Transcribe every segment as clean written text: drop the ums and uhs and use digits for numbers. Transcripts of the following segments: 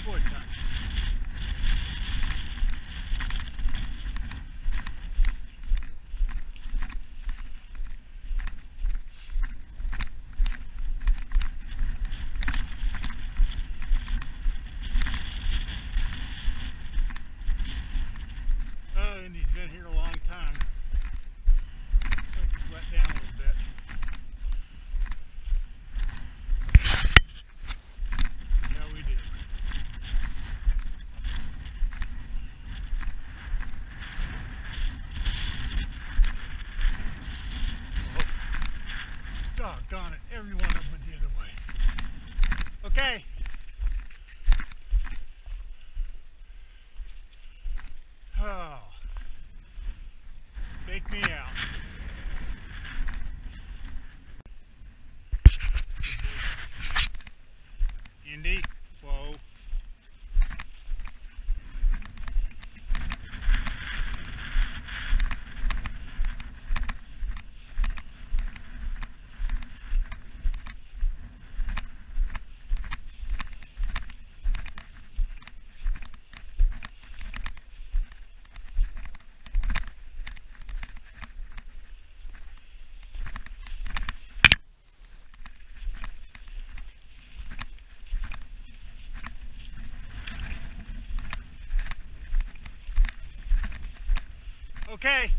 Good boy, Tuck. Oh, Indy's been here a long time. Looks like he's let down a little bit. Let's see how we did. Oh, doggone it, every one of them went the other way. Okay. Oh, fake me out. Indy, whoa. Okay.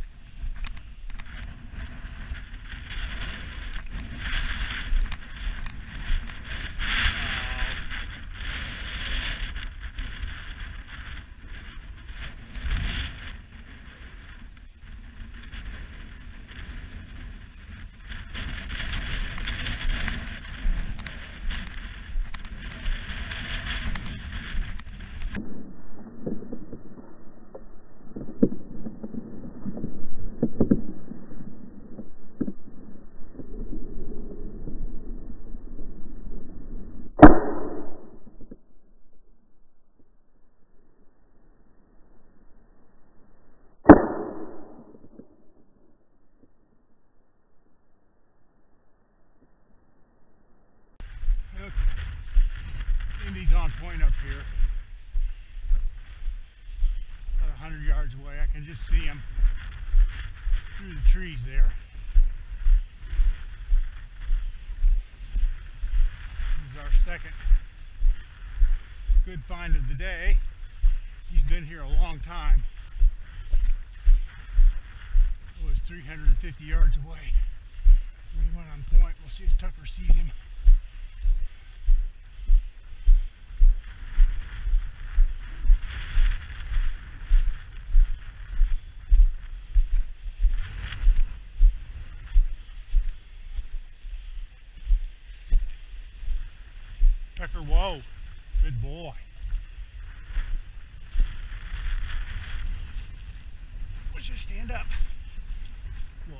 Indy's on point up here, about 100 yards away. I can just see him through the trees there. This is our second good find of the day. He's been here a long time. It was 350 yards away when he went on point. We'll see if Tucker sees him. Tucker, whoa, good boy. Let's just stand up. Whoa.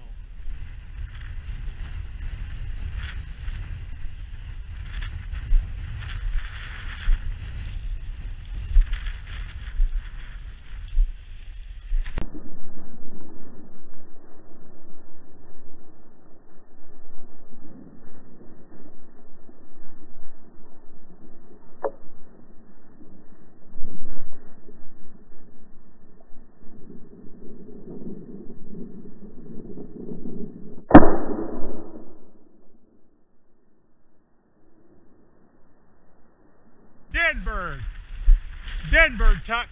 Dead bird. Dead bird, Tuck.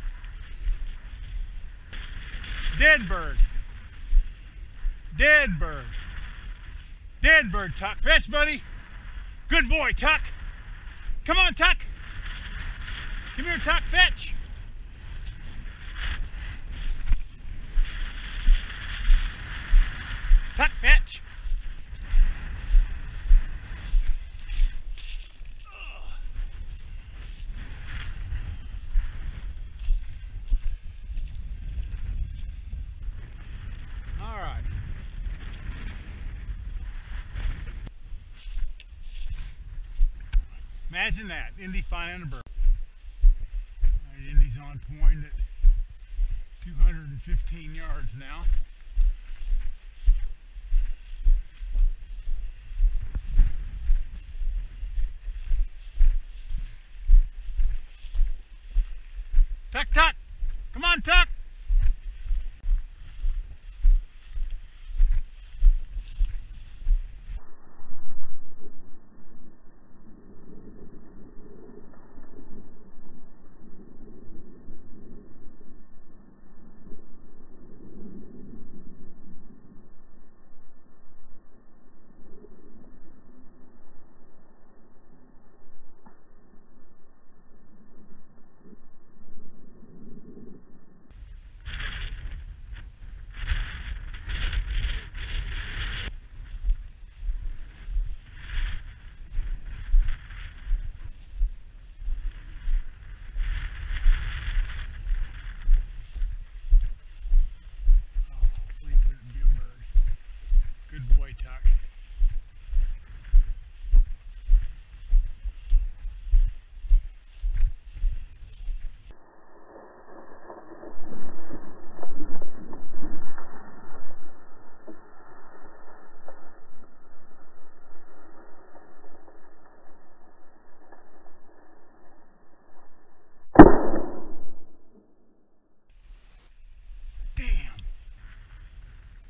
Dead bird. Dead bird. Dead bird, Tuck. Fetch, buddy. Good boy, Tuck. Come on, Tuck. Come here, Tuck. Fetch. Tuck, fetch. Imagine that, Indy finding a bird. Right, Indy's on point at 215 yards now.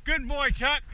Good boy, Tuck.